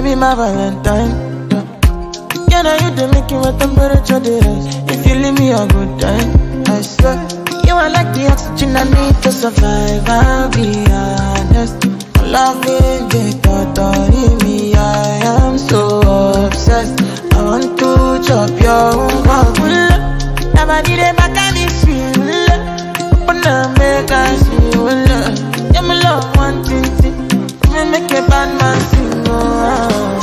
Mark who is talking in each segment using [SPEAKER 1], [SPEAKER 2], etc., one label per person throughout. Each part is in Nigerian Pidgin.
[SPEAKER 1] be my valentine. Can I you to make you a temperature rise? If you leave me a good time, I swear. You are like the oxygen I need to survive, I'll be honest. Loving the totori me, I am so obsessed. I want to chop your uhuh. Never did a baka this feel. Open up, make I see you. Yeah, me love nwantiti. Me make a badman sing.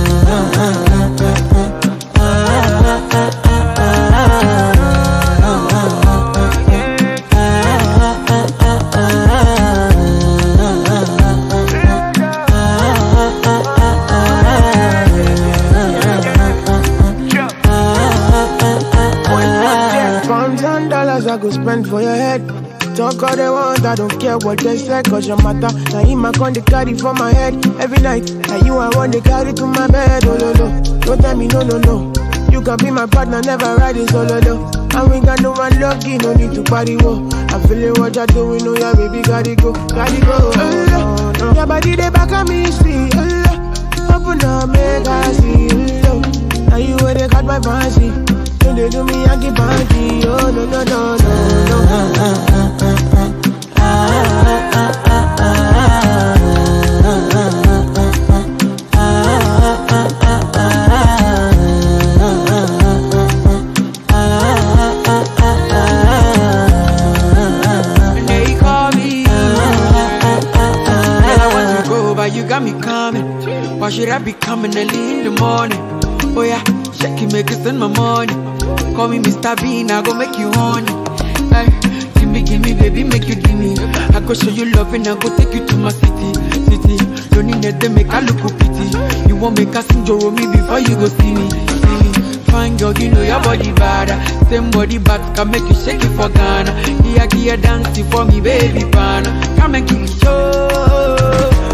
[SPEAKER 1] I go spend for your head. Talk all they want, I don't care what they say, cause your matter. Now him I con the carry for my head every night. Now you I want to carry to my bed, oh no no. Don't tell me no no no. You can be my partner, never ride it solo though. And we got no one lucky, no need to party, whoa. I feel it what you're doing, oh yeah baby, gotta go, gotta go. Oh, no. Your body they back on me, see, oh, open up, make I see, oh. Now you where they got my fancy. They do me a give party, oh no no no no They call me, girl I want to go, but you got me coming. Why should I be coming early in the morning? Oh yeah, shake it, make it send my money. Call me Mr. Bean, I go make you honey. Hey, give me, baby, make you give me. I go show you love and I go take you to my city. Don't need that, they make a look pity. You won't make a sing Joro me before you go see me. Fine girl, you know your body bad. Same body back can make you shake it for Ghana. Here, dancing for me, baby, pan. Come and give me show.